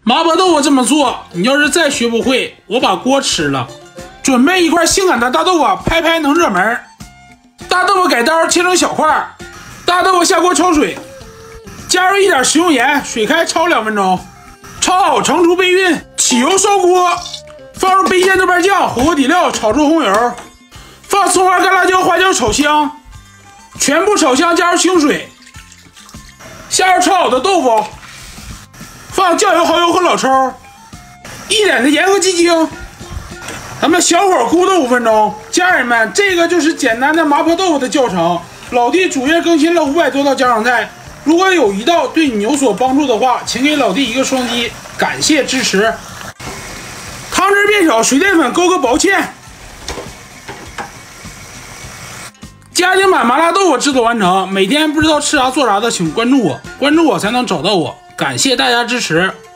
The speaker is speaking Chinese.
麻婆豆腐这么做，你要是再学不会，我把锅吃了。准备一块性感的大豆腐，拍拍能热门。大豆腐改刀切成小块，大豆腐下锅焯水，加入一点食用盐，水开焯2分钟，焯好盛出备运。起油烧锅，放入杯鲜豆瓣酱、火锅底料，炒出红油，放葱花、干辣椒、花椒炒香，全部炒香，加入清水，下入焯好的豆腐，放酱油、蚝油和老抽，一点的盐和鸡精。咱们小火咕嘟5分钟。家人们，这个就是简单的麻婆豆腐的教程。老弟主页更新了500多道家常菜，如果有一道对你有所帮助的话，请给老弟一个双击，感谢支持。汤汁变少，水淀粉勾个薄芡。家庭版麻辣豆腐制作完成。每天不知道吃啥做啥的，请关注我，关注我才能找到我。感谢大家支持。